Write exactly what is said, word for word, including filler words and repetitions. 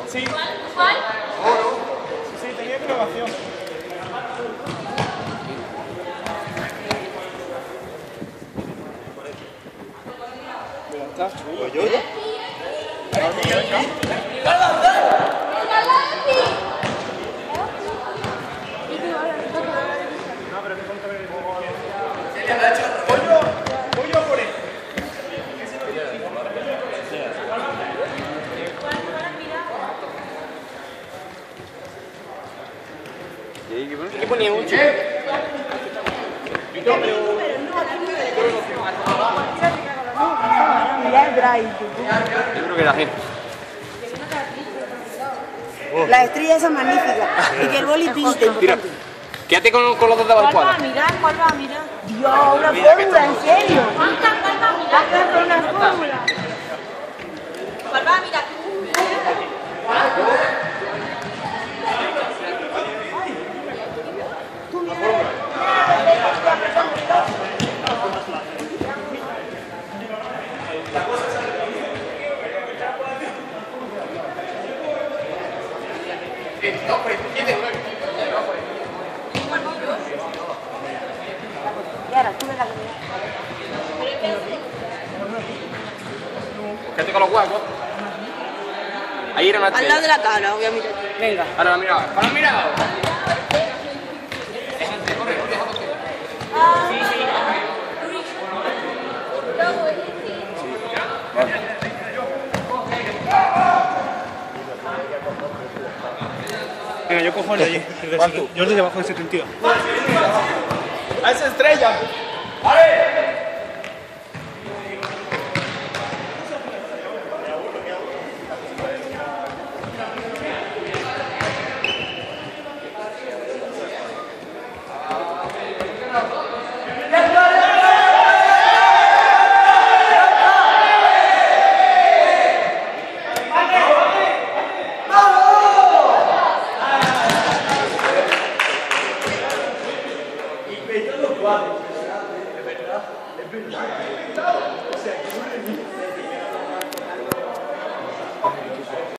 Sí. ¿Cuál? Sí, tenía grabación. Está chulo, yo. No, pero que son cabellos. Pollo, pollo por él. ¿Qué ponía mucho? Yo creo que la gente. La estrella esa magnífica. Y que el boli pinte. Tira. Quédate con, con los dos de la ¿Cuál va a escuadra. mirar? ¿Cuál va a mirar? Dios, una fórmula, ¿en serio? ¿Cuál va a mirar? Va a hacer una fórmula. ¿Cuál va a mirar? Y ahora, tú ves la comida. Quédate con los huevos. Ahí era una Al lado estrella. de la cara, voy a mirar. Venga. Ahora la mirada. ¡Ahora la mirada! Venga, yo cojo el de allí. El de yo el de debajo de setenta y dos. ¡A esa estrella! ¡Vale!